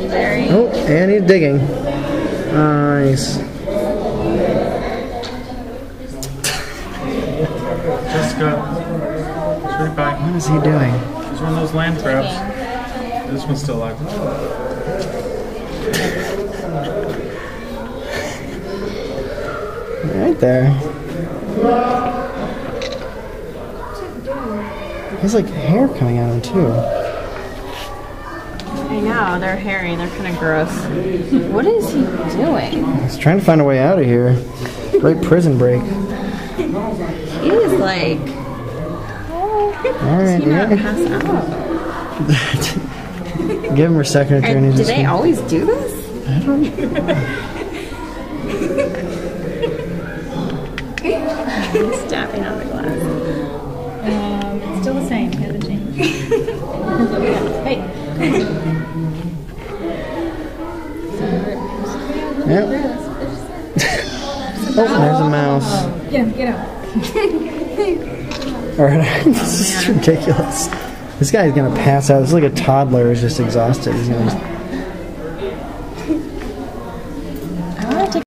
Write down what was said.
Very. Oh, and he's digging. Nice. Jessica, straight back. What is he doing? He's one of those land crabs. This one's still alive. Right there. He's like hair coming out of him too. I know, they're hairy, they're kind of gross. What is he doing? He's trying to find a way out of here. Great prison break. He is like... Alright, Does he not pass out? Give him a second or two. And do they always do this? I don't He's tapping on the glass. It's still the same, hasn't changed. Hey. Yep. Oh, there's a mouse. Get out. Alright, this is ridiculous. This guy's gonna pass out. This is like a toddler who's just exhausted. He's gonna